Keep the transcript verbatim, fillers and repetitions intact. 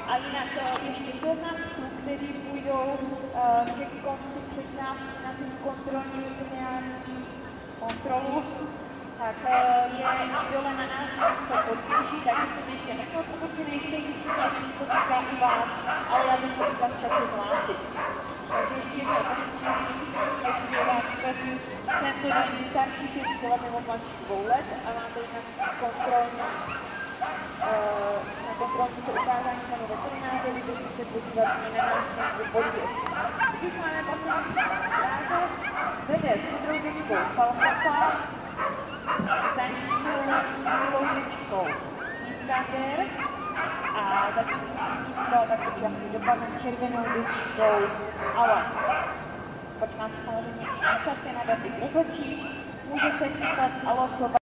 A jinak ještě seznam psů, kteří půjdou ke konci přestávky na tu kontrolní lineární kontrolu, tak je dole na nás to podpíší, takže jsem ještě nechal, pokud si nejste jistý, jak to říká u vás, ale já bych to říkal času hlásit. Takže ještě jednou, tento den starší šest let nebo mladší dvou let a máte jinak kontrolní na kontrolní se ukázání panu veterináře, vy byste se podívat na náš podvěž. Když máme poslední stráže, vede s drogičkou Falsafa, staničnou loužičkou Instager a zatím místo taky jasně dopadne červenou dučkou Ale. Počká se samozřejmě na čase na datých rozhodčí, může se chytat alosovat